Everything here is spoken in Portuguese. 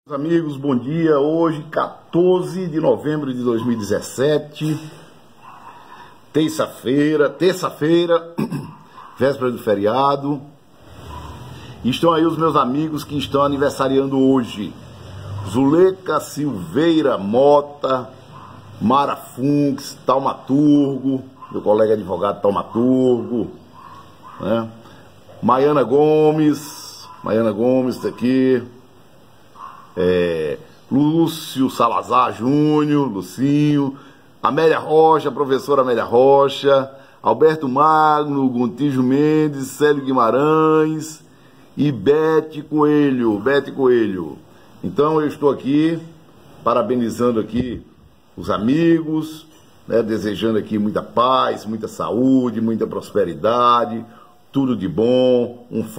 Amigos, bom dia. Hoje, 14 de novembro de 2017, terça-feira, véspera do feriado. E estão aí os meus amigos que estão aniversariando hoje: Zuleika Silveira Mota, Mara Funks, taumaturgo, meu colega advogado taumaturgo, né? Maiana Gomes está aqui. Lúcio Salazar Júnior, Lucinho, Amélia Rocha, professora Amélia Rocha, Alberto Magno, Gontijo Mendes, Célio Guimarães e Bete Coelho. Então eu estou aqui parabenizando aqui os amigos, né, desejando aqui muita paz, muita saúde, muita prosperidade, tudo de bom,